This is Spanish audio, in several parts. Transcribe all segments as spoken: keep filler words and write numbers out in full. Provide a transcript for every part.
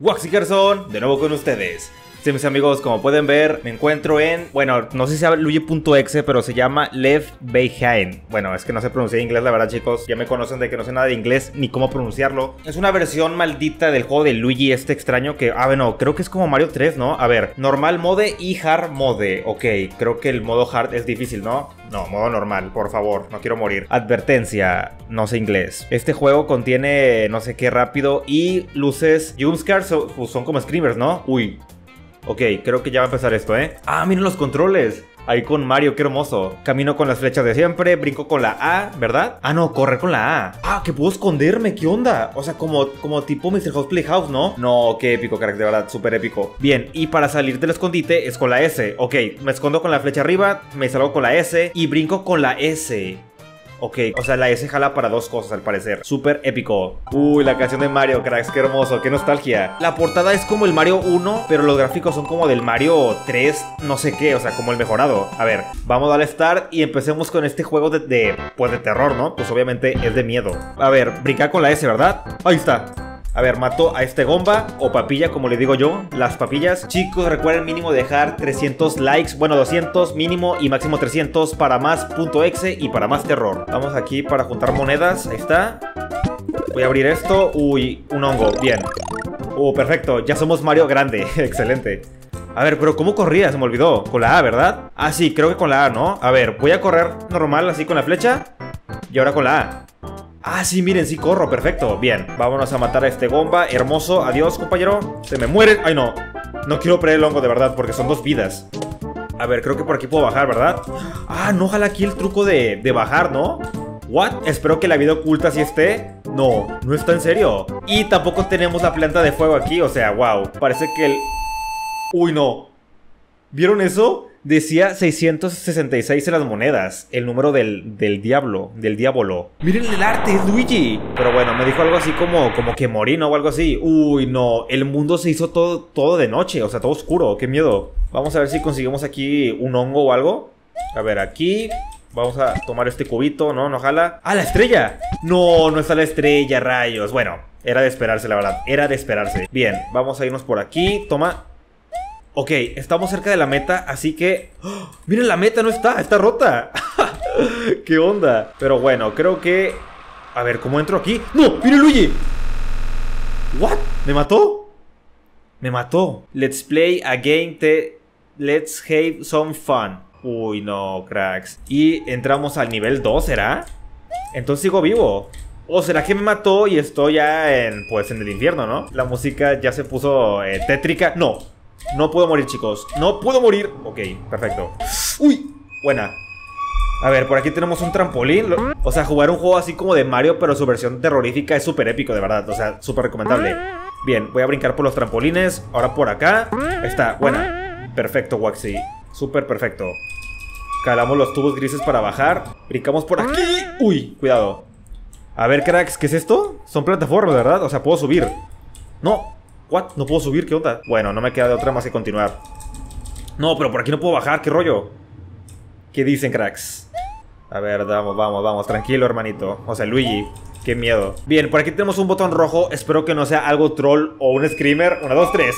Waxikerson, de nuevo con ustedes. Sí, mis amigos, como pueden ver, me encuentro en... Bueno, no sé si sea Luigi punto exe, pero se llama Left Behind. Bueno, es que no sé pronunciar inglés, la verdad, chicos. Ya me conocen de que no sé nada de inglés, ni cómo pronunciarlo. Es una versión maldita del juego de Luigi este extraño que... Ah, bueno, creo que es como Mario tres, ¿no? A ver, normal mode y hard mode. Ok, creo que el modo hard es difícil, ¿no? No, modo normal, por favor, no quiero morir. Advertencia, no sé inglés. Este juego contiene no sé qué rápido y luces jumpscares, son, pues son como screamers, ¿no? Uy. Ok, creo que ya va a empezar esto, ¿eh? Ah, miren los controles. Ahí con Mario, qué hermoso. Camino con las flechas de siempre, brinco con la A, ¿verdad? Ah, no, correr con la A. Ah, que puedo esconderme, ¿qué onda? O sea, como, como tipo mister House Playhouse, ¿no? No, qué épico, crack, de verdad, súper épico. Bien, y para salir del escondite es con la S. Ok, me escondo con la flecha arriba, me salgo con la S y brinco con la S. Ok, o sea, la S jala para dos cosas al parecer. Súper épico. Uy, la canción de Mario, cracks, qué hermoso, qué nostalgia. La portada es como el Mario uno, pero los gráficos son como del Mario tres, no sé qué, o sea, como el mejorado. A ver, vamos a darle start y empecemos con este juego de, de, pues de terror, ¿no? Pues obviamente es de miedo. A ver, brincar con la S, ¿verdad? Ahí está. A ver, mato a este Gomba o papilla, como le digo yo, las papillas. Chicos, recuerden mínimo dejar trescientos likes, bueno, doscientos mínimo y máximo trescientos para más punto exe y para más terror. Vamos aquí para juntar monedas, ahí está. Voy a abrir esto, uy, un hongo, bien. Uh, perfecto, ya somos Mario grande, excelente. A ver, pero ¿cómo corría? Se me olvidó, con la A, ¿verdad? Ah, sí, creo que con la A, ¿no? A ver, voy a correr normal, así con la flecha. Y ahora con la A. Ah, sí, miren, sí corro, perfecto. Bien, vámonos a matar a este Gomba. Hermoso, adiós, compañero. Se me mueren, ay no. No quiero perder el hongo de verdad, porque son dos vidas. A ver, creo que por aquí puedo bajar, ¿verdad? Ah, no, ojalá aquí el truco de, de bajar, ¿no? ¿What? Espero que la vida oculta sí esté. No, no está en serio. Y tampoco tenemos la planta de fuego aquí, o sea, wow. Parece que el... Uy, no. ¿Vieron eso? Decía seiscientos sesenta y seis en las monedas. El número del, del diablo, del diablo. Miren el arte, es Luigi. Pero bueno, me dijo algo así como, como que morí, ¿no? O algo así. Uy, no, el mundo se hizo todo, todo de noche. O sea, todo oscuro, qué miedo. Vamos a ver si conseguimos aquí un hongo o algo. A ver, aquí vamos a tomar este cubito, ¿no? No jala. ¡Ah, la estrella! No, no está la estrella, rayos. Bueno, era de esperarse, la verdad. Era de esperarse. Bien, vamos a irnos por aquí. Toma. Ok, estamos cerca de la meta, así que... ¡Oh! ¡Miren, la meta no está! ¡Está rota! ¿Qué onda? Pero bueno, creo que... A ver, ¿cómo entro aquí? ¡No! ¡Miren, Luigi! ¿What? ¿Me mató? Me mató. Let's play a game te... Let's have some fun. Uy, no, cracks. Y entramos al nivel dos, ¿será? Entonces sigo vivo. ¿O será que me mató y estoy ya en... Pues en el infierno, ¿no? La música ya se puso eh, tétrica. ¡No! No puedo morir, chicos. No puedo morir. Ok, perfecto. Uy, buena. A ver, por aquí tenemos un trampolín. O sea, jugar un juego así como de Mario, pero su versión terrorífica es súper épico, de verdad. O sea, súper recomendable. Bien, voy a brincar por los trampolines. Ahora por acá. Ahí está, buena. Perfecto, Waxy. Súper perfecto. Calamos los tubos grises para bajar. Brincamos por aquí. Uy, cuidado. A ver, cracks, ¿qué es esto? Son plataformas, ¿verdad? O sea, puedo subir. No. ¿What? ¿No puedo subir? ¿Qué onda? Bueno, no me queda de otra más que continuar. No, pero por aquí no puedo bajar. ¿Qué rollo? ¿Qué dicen, cracks? A ver, vamos, vamos, vamos. Tranquilo, hermanito. O sea, Luigi. Qué miedo. Bien, por aquí tenemos un botón rojo. Espero que no sea algo troll o un screamer. Una, dos, tres.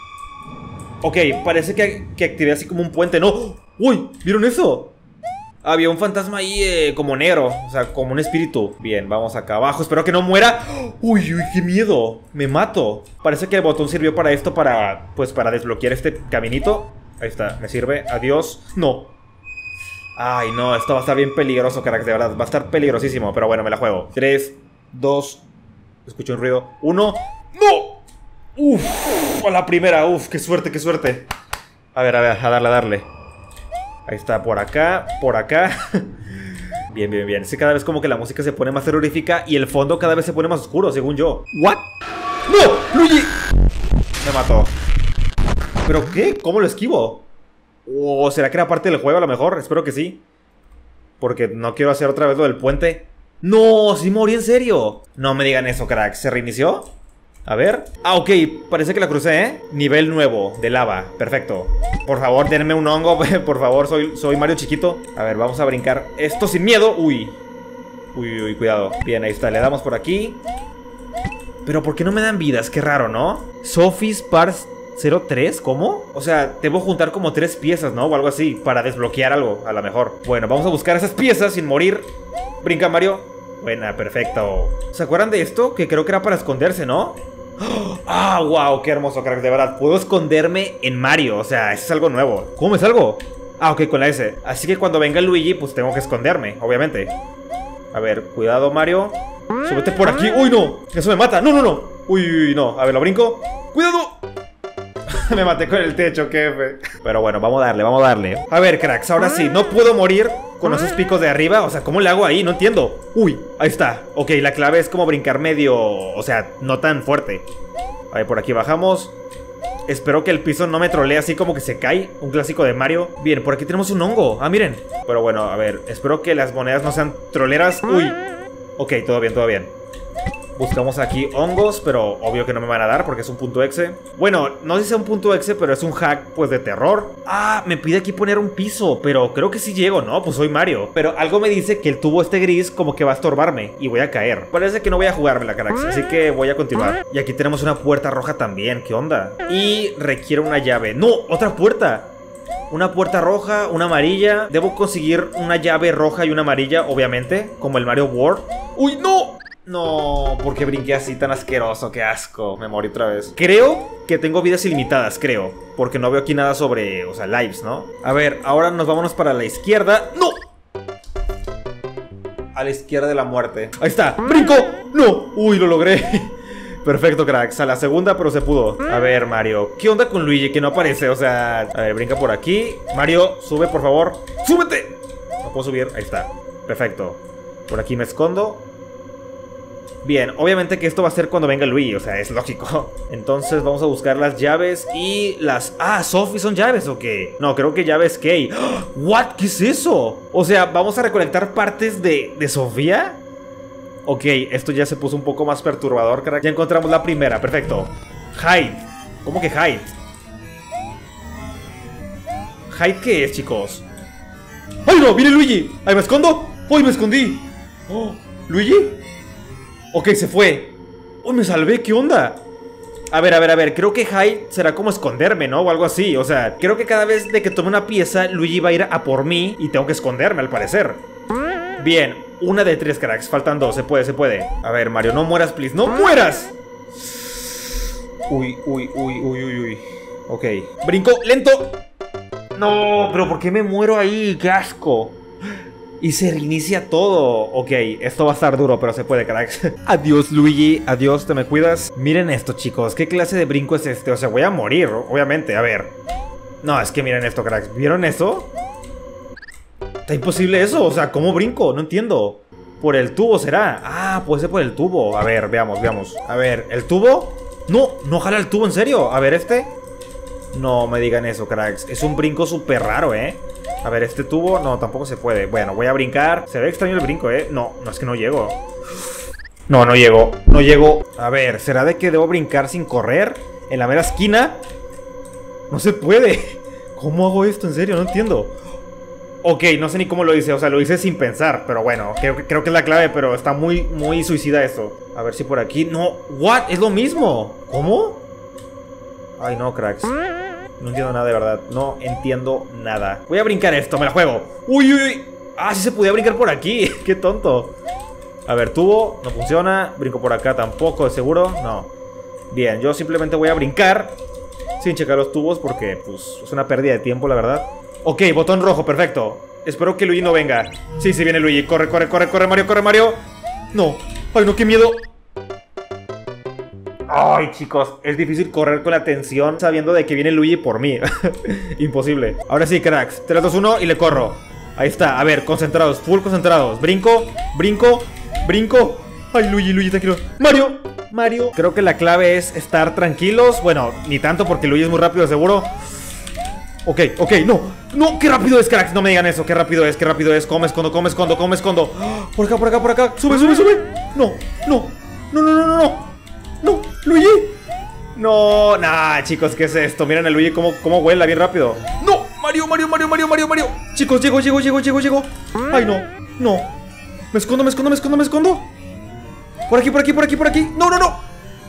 Ok, parece que, que activé así como un puente. ¡No! ¡Uy! ¿Vieron eso? Había un fantasma ahí eh, como negro. O sea, como un espíritu. Bien, vamos acá abajo. Espero que no muera. Uy, uy, qué miedo. Me mato. Parece que el botón sirvió para esto. Para, pues, para desbloquear este caminito. Ahí está, me sirve. Adiós. No. Ay, no, esto va a estar bien peligroso, carajo, de verdad. Va a estar peligrosísimo, pero bueno, me la juego. Tres, dos. Escucho un ruido. Uno. ¡No! Uf, a la primera. Uf, qué suerte, qué suerte. A ver, a ver, a darle, a darle. Ahí está, por acá, por acá. Bien, bien, bien. Sí, cada vez como que la música se pone más terrorífica y el fondo cada vez se pone más oscuro, según yo. ¿What? ¡No! ¡Luigi! Me mató. ¿Pero qué? ¿Cómo lo esquivo? ¿O será que era parte del juego a lo mejor? Espero que sí. Porque no quiero hacer otra vez lo del puente. ¡No! ¡Sí morí en serio! No me digan eso, crack. ¿Se reinició? A ver. Ah, ok, parece que la crucé, ¿eh? Nivel nuevo, de lava, perfecto. Por favor, denme un hongo, por favor, soy, soy Mario chiquito. A ver, vamos a brincar esto sin miedo. Uy. Uy, uy, cuidado. Bien, ahí está, le damos por aquí. pero ¿por qué no me dan vidas? Qué raro, ¿no? Sophie's Parts cero tres, ¿cómo? O sea, debo juntar como tres piezas, ¿no? O algo así, para desbloquear algo, a lo mejor. Bueno, vamos a buscar esas piezas sin morir. Brinca, Mario. Buena, perfecto. ¿Se acuerdan de esto? Que creo que era para esconderse, ¿no? ¡Ah, wow! ¡Qué hermoso, crack! De verdad, puedo esconderme en Mario. O sea, eso es algo nuevo. ¿Cómo me salgo? Ah, ok, con la S. Así que cuando venga Luigi, pues tengo que esconderme, obviamente. A ver, cuidado, Mario. Súbete por aquí. ¡Uy, no! Eso me mata. ¡No, no, no! ¡Uy, uy, no! A ver, lo brinco. ¡Cuidado! Me maté con el techo, qué fe. Pero bueno, vamos a darle, vamos a darle. A ver, cracks, ahora sí, no puedo morir con esos picos de arriba. O sea, ¿cómo le hago ahí? No entiendo. Uy, ahí está. Ok, la clave es como brincar medio, o sea, no tan fuerte. A ver, por aquí bajamos. Espero que el piso no me trolee así como que se cae. Un clásico de Mario. Bien, por aquí tenemos un hongo. Ah, miren. Pero bueno, a ver, espero que las monedas no sean troleras. Uy. Ok, todo bien, todo bien. Buscamos aquí hongos, pero obvio que no me van a dar porque es un punto exe. Bueno, no sé si es un punto exe, pero es un hack, pues, de terror. Ah, me pide aquí poner un piso, pero creo que sí llego, ¿no? Pues soy Mario. Pero algo me dice que el tubo este gris como que va a estorbarme y voy a caer. Parece que no voy a jugármela, cracks, así que voy a continuar. Y aquí tenemos una puerta roja también, ¿qué onda? Y requiere una llave. ¡No! ¡Otra puerta! Una puerta roja, una amarilla. Debo conseguir una llave roja y una amarilla, obviamente, como el Mario World. ¡Uy, no! No, porque brinqué así tan asqueroso, qué asco, me morí otra vez. Creo que tengo vidas ilimitadas, creo, porque no veo aquí nada sobre, o sea, lives, ¿no? A ver, ahora nos vámonos para la izquierda. ¡No! A la izquierda de la muerte. Ahí está, ¡brinco! ¡No! ¡Uy, lo logré! Perfecto, cracks, a la segunda, pero se pudo. A ver, Mario, ¿qué onda con Luigi? Que no aparece, o sea... A ver, brinca por aquí. Mario, sube, por favor. ¡Súbete! No puedo subir, ahí está. Perfecto. Por aquí me escondo. Bien, obviamente que esto va a ser cuando venga Luigi, o sea, es lógico. Entonces vamos a buscar las llaves y las... Ah, Sophie, ¿son llaves o qué? No, creo que llaves Kay. ¿What? ¿Qué es eso? O sea, ¿vamos a recolectar partes de, de Sofía? Ok, esto ya se puso un poco más perturbador, carajo. Ya encontramos la primera, perfecto. Hide. ¿Cómo que hide? ¿Hide qué es, chicos? ¡Ay, no! ¡Viene Luigi! ¡Ay, me escondo! ¡Ay, me escondí! Oh, ¿Luigi? Ok, se fue. ¡Uy, me salvé! ¿Qué onda? A ver, a ver, a ver. Creo que hide será como esconderme, ¿no? O algo así. O sea, creo que cada vez de que tome una pieza, Luigi va a ir a por mí y tengo que esconderme, al parecer. Bien, una de tres, cracks. Faltan dos. Se puede, se puede. A ver, Mario, no mueras, please. ¡No mueras! Uy, uy, uy, uy, uy, uy. Ok. Brinco, lento. No, pero ¿por qué me muero ahí? ¡Qué asco! Y se reinicia todo. Ok, esto va a estar duro, pero se puede, cracks. Adiós, Luigi. Adiós, te me cuidas. Miren esto, chicos. ¿Qué clase de brinco es este? O sea, voy a morir, obviamente. A ver. No, es que miren esto, cracks. ¿Vieron eso? Está imposible eso. O sea, ¿cómo brinco? No entiendo. Por el tubo será. Ah, puede ser por el tubo. A ver, veamos, veamos. A ver, ¿el tubo? No, no jala el tubo, en serio. A ver, este. No me digan eso, cracks. Es un brinco súper raro, ¿eh? A ver, este tubo, no, tampoco se puede. Bueno, voy a brincar. Se ve extraño el brinco, ¿eh? No, no, es que no llego. No, no llego, no llego. A ver, ¿será de que debo brincar sin correr? ¿En la mera esquina? No se puede. ¿Cómo hago esto? En serio, no entiendo. Ok, no sé ni cómo lo hice. O sea, lo hice sin pensar. Pero bueno, creo, creo que es la clave. Pero está muy, muy suicida esto. A ver si por aquí... No, ¿what? Es lo mismo. ¿Cómo? Ay, no, cracks. No entiendo nada, de verdad. No entiendo nada. Voy a brincar esto, me la juego. Uy, uy, uy. Ah, sí se podía brincar por aquí. Qué tonto. A ver, tubo, no funciona. Brinco por acá tampoco, de seguro. No. Bien, yo simplemente voy a brincar sin checar los tubos porque, pues, es una pérdida de tiempo, la verdad. Ok, botón rojo, perfecto. Espero que Luigi no venga. Sí, sí viene Luigi. Corre, corre, corre, corre, Mario, corre, Mario. No. Ay, no, qué miedo. Ay, chicos, es difícil correr con la tensión sabiendo de que viene Luigi por mí. Imposible. Ahora sí, cracks. tres, dos, uno y le corro. Ahí está. A ver, concentrados, full concentrados. Brinco, brinco, brinco. Ay, Luigi, Luigi, tranquilo. Mario, Mario. Creo que la clave es estar tranquilos. Bueno, ni tanto porque Luigi es muy rápido, seguro. Ok, ok, no. No, qué rápido es, cracks. No me digan eso. Qué rápido es, qué rápido es. Come, escondo, come, escondo, come, escondo. Por acá, por acá, por acá. Sube, sube, sube. No, no. No, no, no, no, no. No, Luigi. No, nah, chicos, ¿qué es esto? Miren a Luigi cómo, cómo vuela bien rápido. No, Mario, Mario, Mario, Mario, Mario, Mario. Chicos, llego, llego, llego, llego, llego. Ay, no, no. Me escondo, me escondo, me escondo, me escondo. Por aquí, por aquí, por aquí, por aquí. No, no, no.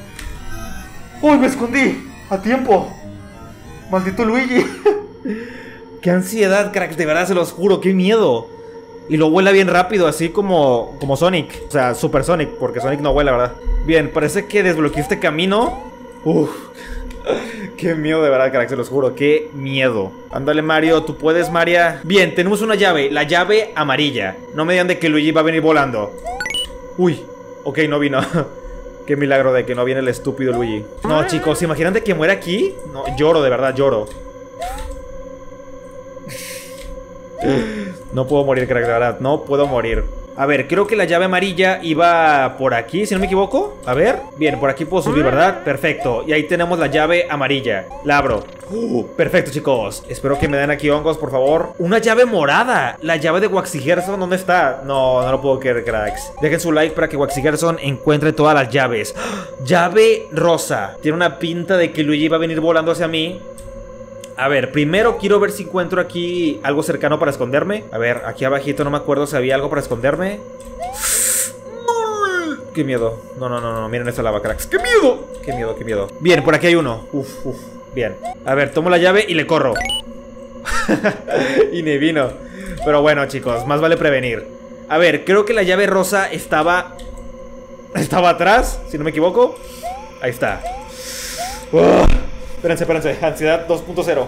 ¡Uy, me escondí! ¡A tiempo! ¡Maldito Luigi! ¡Qué ansiedad, cracks! De verdad, se los juro, ¡qué miedo! Y lo vuela bien rápido, así como, como Sonic. O sea, Super Sonic, porque Sonic no vuela, ¿verdad? Bien, parece que desbloqueé este camino. Uf. Qué miedo, de verdad, cracks, se los juro. Qué miedo. Ándale, Mario, tú puedes, Maria. Bien, tenemos una llave, la llave amarilla. No me digan de que Luigi va a venir volando. Uy, ok, no vino. Qué milagro de que no viene el estúpido Luigi. No, chicos, ¿se imaginan de que muera aquí? No, lloro, de verdad, lloro. No puedo morir, crack, de verdad, no puedo morir. A ver, creo que la llave amarilla iba por aquí, si no me equivoco. A ver, bien, por aquí puedo subir, ¿verdad? Perfecto, y ahí tenemos la llave amarilla. La abro. uh, Perfecto, chicos. Espero que me den aquí hongos, por favor. Una llave morada. La llave de Waxy Gerson, ¿dónde está? No, no lo puedo creer, cracks. Dejen su like para que Waxy Gerson encuentre todas las llaves. Llave rosa. Tiene una pinta de que Luigi va a venir volando hacia mí. A ver, primero quiero ver si encuentro aquí algo cercano para esconderme. A ver, aquí abajito no me acuerdo si había algo para esconderme. ¡Qué miedo! No, no, no, no, miren esta lava, cracks. ¡Qué miedo! ¡Qué miedo, qué miedo! Bien, por aquí hay uno. Uf, uf, bien. A ver, tomo la llave y le corro. Y ni vino. Pero bueno, chicos, más vale prevenir. A ver, creo que la llave rosa estaba... Estaba atrás, si no me equivoco. Ahí está. ¡Oh! Espérense, espérense, ansiedad dos punto cero.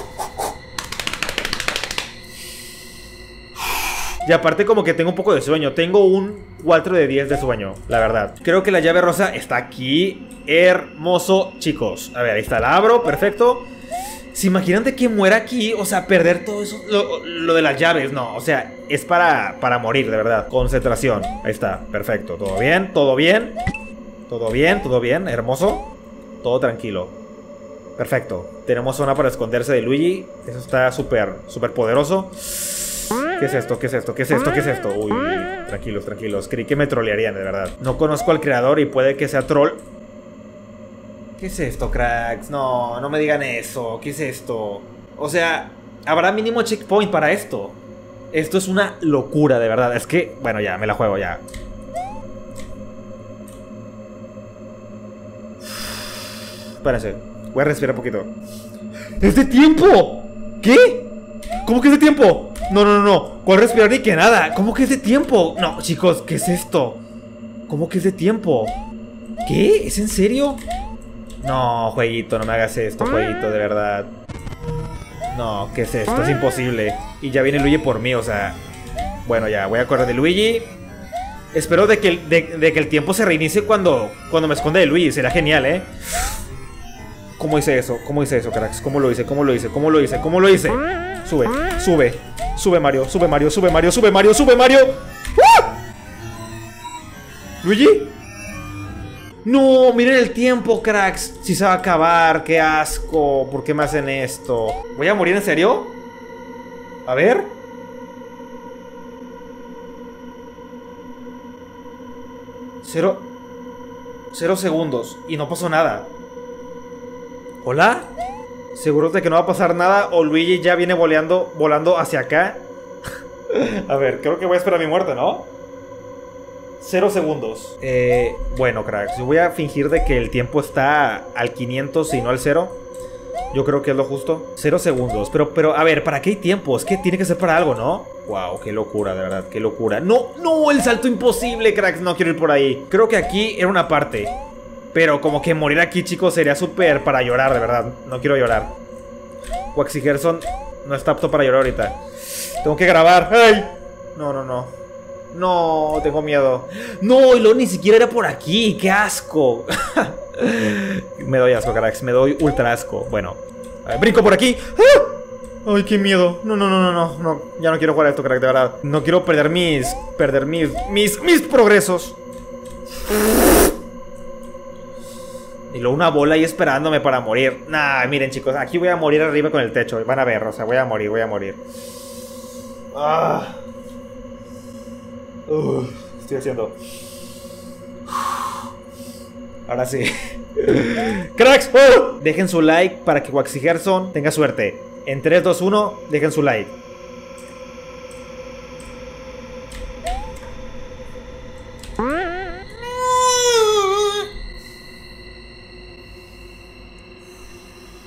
Y aparte como que tengo un poco de sueño. Tengo un cuatro de diez de sueño, la verdad. Creo que la llave rosa está aquí. Hermoso, chicos. A ver, ahí está, la abro, perfecto. ¿Se imaginan de que muera aquí? O sea, perder todo eso, lo, lo de las llaves. No, o sea, es para, para morir, de verdad. Concentración, ahí está, perfecto. Todo bien, todo bien. Todo bien, todo bien, hermoso. Todo tranquilo. Perfecto, tenemos zona para esconderse de Luigi. Eso está súper, súper poderoso. ¿Qué es esto? ¿Qué es esto? ¿Qué es esto? ¿Qué es esto? Uy, tranquilos, tranquilos. Creí que me trolearían, de verdad. No conozco al creador y puede que sea troll. ¿Qué es esto, cracks? No, no me digan eso. ¿Qué es esto? O sea, habrá mínimo checkpoint para esto. Esto es una locura, de verdad. Es que, bueno, ya, me la juego, ya. Espérense. Voy a respirar un poquito. ¡Es de tiempo! ¿Qué? ¿Cómo que es de tiempo? No, no, no, no. ¿Cuál respirar ni que nada? ¿Cómo que es de tiempo? No, chicos, ¿qué es esto? ¿Cómo que es de tiempo? ¿Qué? ¿Es en serio? No, jueguito, no me hagas esto, jueguito, de verdad. No, ¿qué es esto? Es imposible. Y ya viene Luigi por mí, o sea... Bueno, ya, voy a correr de Luigi. Espero de que el, de, de que el tiempo se reinicie cuando, cuando me esconde de Luigi. Será genial, ¿eh? ¿Cómo hice eso? ¿Cómo hice eso, cracks? ¿Cómo lo hice? ¿Cómo lo hice? ¿Cómo lo hice? ¿Cómo lo hice? Sube, sube. Sube, Mario, sube, Mario, sube, Mario, sube, Mario, sube, Mario. ¡Ah! ¿Luigi? No, miren el tiempo, cracks. Si se va a acabar, qué asco. ¿Por qué me hacen esto? ¿Voy a morir en serio? A ver. Cero. Cero segundos. Y no pasó nada. ¿Hola? ¿Seguros de que no va a pasar nada? ¿O Luigi ya viene voleando, volando hacia acá? A ver, creo que voy a esperar mi muerte, ¿no? Cero segundos. Eh, bueno, cracks, yo voy a fingir de que el tiempo está al quinientos y no al cero. Yo creo que es lo justo. Cero segundos. Pero, pero, a ver, ¿para qué hay tiempo? Es que tiene que ser para algo, ¿no? Wow, qué locura, de verdad, qué locura. No, no, el salto imposible, cracks, no quiero ir por ahí. Creo que aquí era una parte. Pero como que morir aquí, chicos, sería súper para llorar, de verdad. No quiero llorar. Waxy Gerson no está apto para llorar ahorita. Tengo que grabar. ¡Ay! No, no, no. No, tengo miedo. No, y luego ni siquiera era por aquí. ¡Qué asco! Me doy asco, cracks. Me doy ultra asco. Bueno, a ver, brinco por aquí. ¡Ah! ¡Ay, qué miedo! No, no, no, no, no, no. Ya no quiero jugar a esto, crack, de verdad. No quiero perder mis... Perder mis... Mis, mis progresos. Y luego una bola ahí esperándome para morir. Nah, miren, chicos, aquí voy a morir arriba con el techo. Van a ver, o sea, voy a morir, voy a morir. Ah. Uh, estoy haciendo. Ahora sí. Cracks, oh. Dejen su like para que Waxy Gerson tenga suerte. En tres, dos, uno, dejen su like.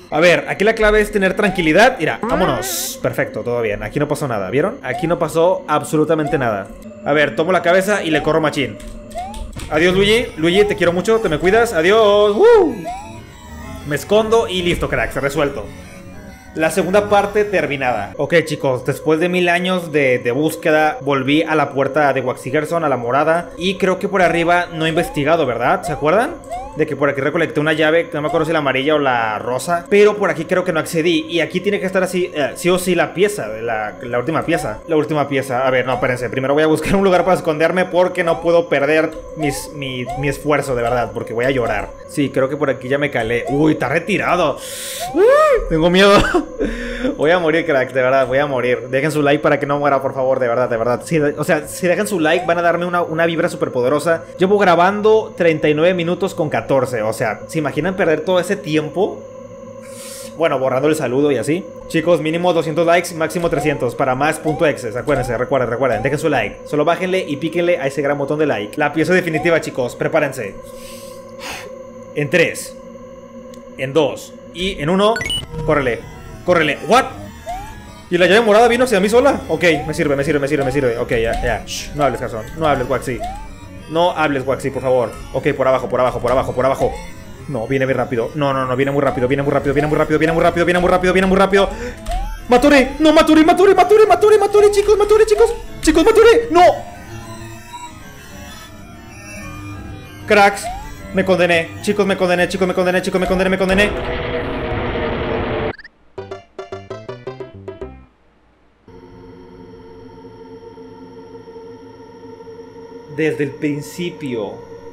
A ver, aquí la clave es tener tranquilidad. Mira, vámonos. Perfecto, todo bien. Aquí no pasó nada, ¿vieron? Aquí no pasó absolutamente nada. A ver, tomo la cabeza y le corro machín. Adiós, Luigi. Luigi, te quiero mucho, te me cuidas. Adiós. ¡Woo! Me escondo y listo, cracks, resuelto. La segunda parte terminada. Ok, chicos, después de mil años de, de búsqueda, volví a la puerta de Waxy Gerson, a la morada. Y creo que por arriba no he investigado, ¿verdad? ¿Se acuerdan? De que por aquí recolecté una llave, no me acuerdo si la amarilla o la rosa. Pero por aquí creo que no accedí. Y aquí tiene que estar así, eh, sí o sí la pieza, la, la última pieza. La última pieza. A ver, no, espérense. Primero voy a buscar un lugar para esconderme porque no puedo perder mis, mi, mi esfuerzo, de verdad. Porque voy a llorar. Sí, creo que por aquí ya me calé. Uy, está retirado. Uy, tengo miedo. Voy a morir, crack, de verdad, voy a morir. Dejen su like para que no muera, por favor, de verdad, de verdad. Sí, o sea, si dejan su like van a darme una, una vibra súper poderosa. Llevo grabando treinta y nueve minutos con catorce. O sea, ¿se imaginan perder todo ese tiempo? Bueno, borrando el saludo y así. Chicos, mínimo doscientos likes, máximo trescientos. Para más punto exe, acuérdense, recuerden, recuerden. Dejen su like, solo bájenle y píquenle a ese gran botón de like. La pieza definitiva, chicos, prepárense. En tres, en dos y en uno. Córrele. Córrele, ¿what? ¿Y la llave morada vino hacia mí sola? Ok, me sirve, me sirve, me sirve, me sirve. Ok, ya, ya, shh, no hables, Gerson. No hables, Waxy. No hables, Waxy, por favor. Ok, por abajo, por abajo, por abajo, por abajo. No, viene muy rápido. No, no, no, viene muy rápido, viene muy rápido, viene muy rápido, viene muy rápido, viene muy rápido, viene muy rápido. ¡Mature! ¡No, Mature, Mature, Mature, Mature, Mature, chicos, Mature, chicos! ¡Chicos, Mature! ¡No! Cracks, me condené. Chicos, me condené, chicos, me condené, chicos, me condené, me condené. Desde el principio.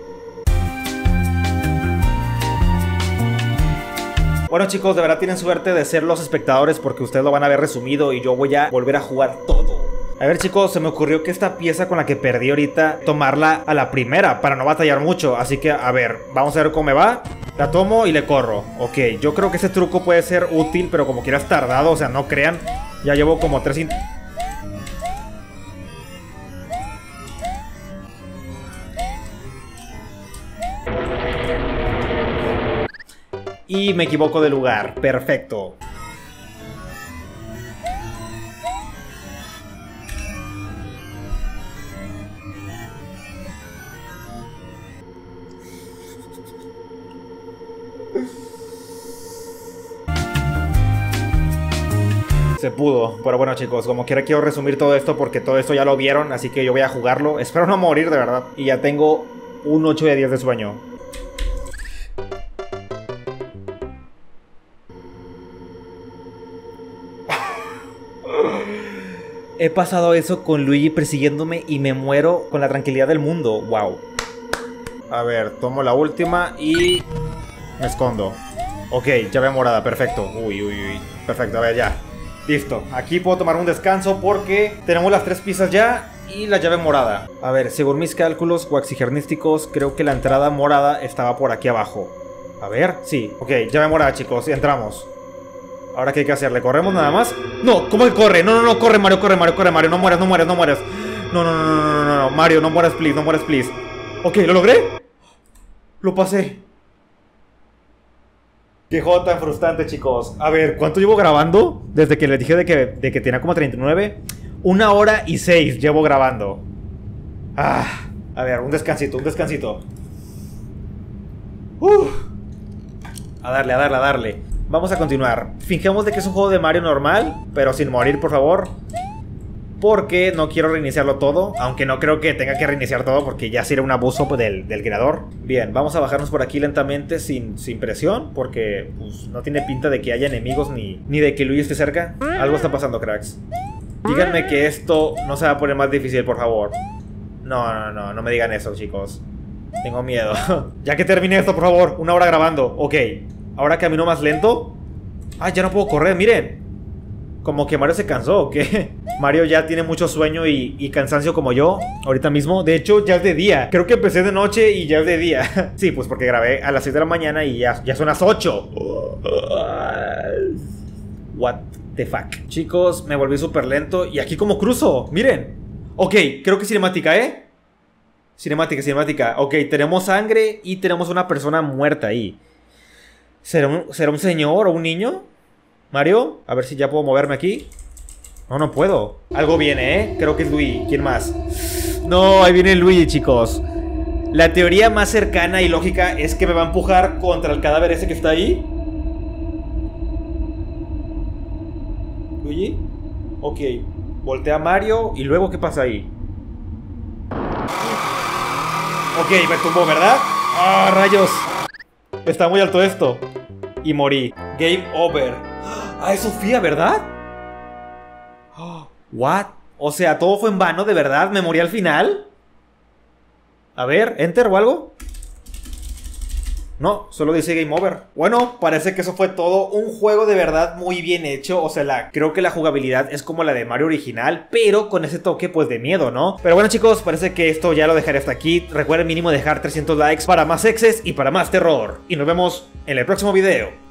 Bueno, chicos, de verdad tienen suerte de ser los espectadores porque ustedes lo van a ver resumido y yo voy a volver a jugar todo. A ver, chicos, se me ocurrió que esta pieza con la que perdí ahorita, tomarla a la primera para no batallar mucho. Así que, a ver, vamos a ver cómo me va. La tomo y le corro. Ok, yo creo que ese truco puede ser útil, pero como quieras tardado, o sea, no crean. Ya llevo como tres... In Y me equivoco de lugar. Perfecto. Se pudo, pero bueno, chicos, como quiera quiero resumir todo esto porque todo esto ya lo vieron, así que yo voy a jugarlo. Espero no morir, de verdad. Y ya tengo un ocho de diez de sueño. He pasado eso con Luigi persiguiéndome y me muero con la tranquilidad del mundo. Wow. A ver, tomo la última y me escondo. Ok, llave morada, perfecto. Uy, uy, uy. Perfecto, a ver, ya. Listo. Aquí puedo tomar un descanso porque tenemos las tres piezas ya y la llave morada. A ver, según mis cálculos waxigernísticos, creo que la entrada morada estaba por aquí abajo. A ver, sí. Ok, llave morada, chicos, entramos. Ahora, ¿qué hay que hacer? ¿Le corremos nada más? No, ¿cómo que corre? No, no, no, corre, Mario, corre, Mario, corre, Mario. No mueras, no mueras, no mueras. No, no, no, no, no, no, no, Mario, no mueras, please, no mueras, please. Ok, ¿lo logré? Lo pasé. Qué juego tan frustrante, chicos. A ver, ¿cuánto llevo grabando? Desde que les dije de que, de que tenía como treinta y nueve. Una hora y seis llevo grabando. Ah, a ver, un descansito, un descansito. Uf. A darle, a darle, a darle. Vamos a continuar. Fingemos de que es un juego de Mario normal, pero sin morir, por favor. Porque no quiero reiniciarlo todo. Aunque no creo que tenga que reiniciar todo, porque ya sería un abuso del, del creador. Bien, vamos a bajarnos por aquí lentamente sin, sin presión, porque pues, no tiene pinta de que haya enemigos ni, ni de que Luigi esté cerca. Algo está pasando, cracks. Díganme que esto no se va a poner más difícil, por favor. No, no, no, no me digan eso, chicos. Tengo miedo. Ya que termine esto, por favor. Una hora grabando. Ok. Ahora camino más lento. Ah, ya no puedo correr, miren. Como que Mario se cansó, ¿o qué? Mario ya tiene mucho sueño y, y cansancio como yo ahorita mismo. De hecho, ya es de día. Creo que empecé de noche y ya es de día. Sí, pues porque grabé a las seis de la mañana y ya, ya son las ocho. What the fuck. Chicos, me volví súper lento. Y aquí como cruzo, miren. Ok, creo que cinemática, ¿eh? Cinemática, cinemática. Ok, tenemos sangre y tenemos una persona muerta ahí. ¿Será un, ¿Será un señor o un niño? Mario, a ver si ya puedo moverme aquí. No, no puedo. Algo viene, ¿eh? Creo que es Luigi. ¿Quién más? No, ahí viene Luigi, chicos. La teoría más cercana y lógica es que me va a empujar contra el cadáver ese que está ahí. Luigi. Ok. Voltea a Mario. ¿Y luego qué pasa ahí? Ok, me tumbó, ¿verdad? ¡Ah, rayos! Está muy alto esto. Y morí. Game over. Ah, es Sofía, ¿verdad? ¿What? O sea, ¿todo fue en vano? ¿De verdad? ¿Me morí al final? A ver, ¿enter o algo? No, solo dice game over. Bueno, parece que eso fue todo. Un juego de verdad muy bien hecho. O sea, la, creo que la jugabilidad es como la de Mario original, pero con ese toque pues de miedo, ¿no? Pero bueno, chicos, parece que esto ya lo dejaré hasta aquí. Recuerden mínimo dejar trescientos likes para más exes y para más terror. Y nos vemos en el próximo video.